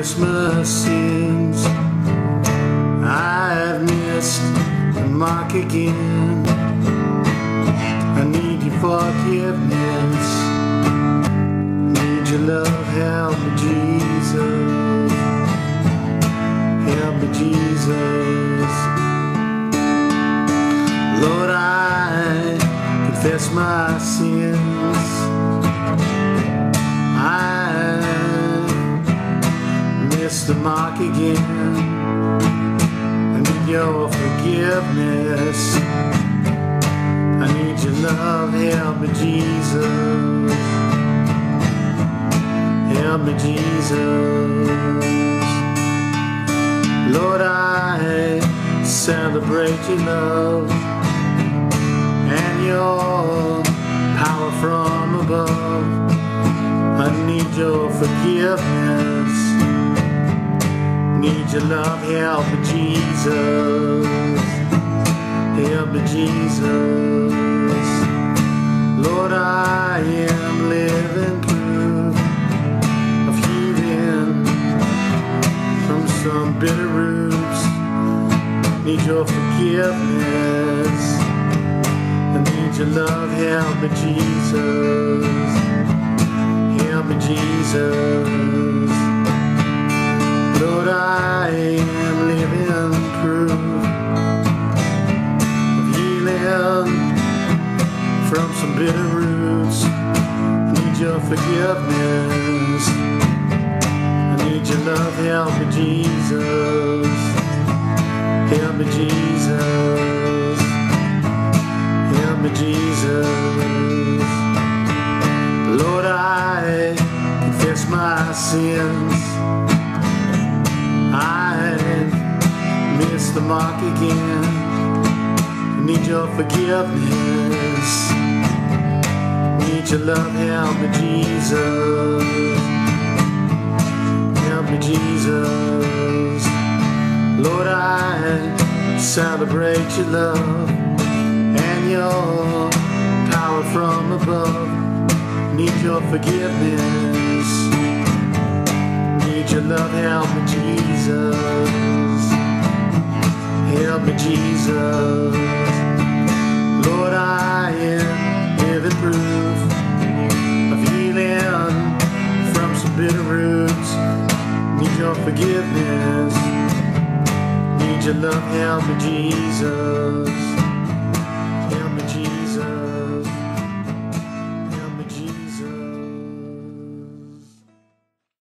confess my sins. I've missed the mark again. I need your forgiveness. Need your love. Help me, Jesus. Help me, Jesus. Lord, I confess my sins. I missed the mark again. I need your forgiveness. I need your love. Help me, Jesus. Help me, Jesus. Lord, I celebrate your love and your power from above. I need your forgiveness. Need your love. Help me, Jesus. Help me, Jesus. Lord, I am living proof of healing from some bitter roots. Need your forgiveness. I need your love. Help me, Jesus. Help me, Jesus. Lord, I am living proof of healing from some bitter roots. I need your forgiveness. I need your love. Help me, Jesus. Help me, Jesus. Help me, Jesus. Lord, I confess my sins. I've missed the mark again. I need your forgiveness. Need your love. Help me, Jesus. Help me, Jesus. Lord, I celebrate your love and your power from above. Need your forgiveness. Need your love. Help me, Jesus. Help me, Jesus. Lord, I am living proof of healing from some bitter roots. Need your forgiveness. Need your love. Help me, Jesus.